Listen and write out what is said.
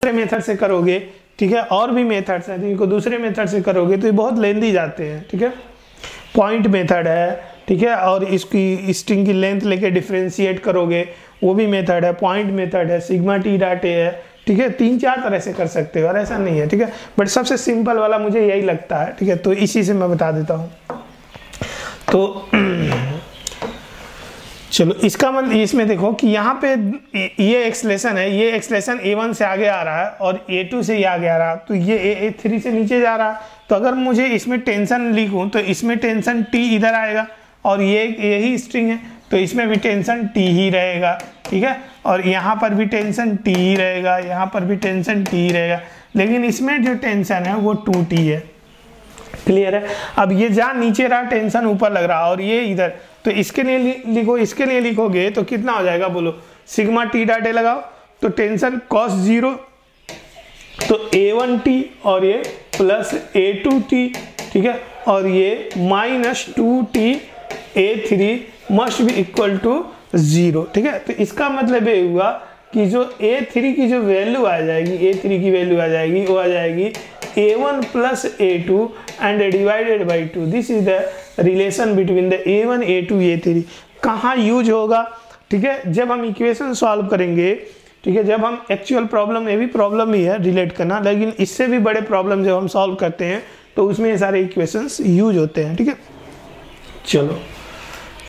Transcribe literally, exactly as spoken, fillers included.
Method से करोगे, ठीक है, और भी मेथड्स हैं, तो इनको दूसरे मेथड से करोगे तो ये बहुत लेंदी जाते हैं, ठीक है। पॉइंट मेथड है, ठीक है, और इसकी स्ट्रिंग की लेंथ लेके डिफरेंशिएट करोगे वो भी मेथड है। पॉइंट मेथड है, सिग्मा टी डॉट ए है, ठीक है। तीन चार तरह से कर सकते हो और ऐसा नहीं है, ठीक है, बट सबसे सिंपल वाला मुझे यही लगता है, ठीक है, तो इसी से मैं बता देता हूँ। तो चलो इसका मतलब इसमें देखो कि यहाँ पे ये एक्सलेशन है, ये एक्सलेशन ए वन से आगे आ रहा है और ए टू से ये आगे आ रहा है, तो ये ए थ्री से नीचे जा रहा है। तो अगर मुझे इसमें टेंशन लिखूँ तो इसमें टेंशन टी इधर आएगा और ये यही स्ट्रिंग है तो इसमें भी टेंशन टी ही रहेगा, ठीक है, और यहाँ पर भी टेंशन टी ही रहेगा, यहाँ पर भी टेंशन टी ही रहेगा, लेकिन इसमें जो टेंशन है वो टू टी है। क्लियर है। अब ये जहाँ नीचे रहा टेंशन ऊपर लग रहा और ये इधर, तो इसके लिए लिखो, इसके लिए लिखोगे तो कितना हो जाएगा बोलो, सिग्मा टी डॉट ए लगाओ तो टेंशन कॉस जीरो, तो ए वन टी और ये प्लस ए टू टी, ठीक है, और ये minus two T A three must be equal to zero, ठीक है। तो इसका मतलब ये हुआ कि जो ए थ्री की जो वैल्यू आ जाएगी, ए थ्री की वैल्यू आ जाएगी वो आ जाएगी A one plus A two and divided by two. This is the relation between the A one A two A three. कहाँ यूज होगा, ठीक है, जब हम इक्वेशन सॉल्व करेंगे, ठीक है, जब हम एक्चुअल प्रॉब्लम, ये भी प्रॉब्लम ही है रिलेट करना, लेकिन इससे भी बड़े प्रॉब्लम जब हम सॉल्व करते हैं तो उसमें ये सारे इक्वेशंस यूज होते हैं, ठीक है। चलो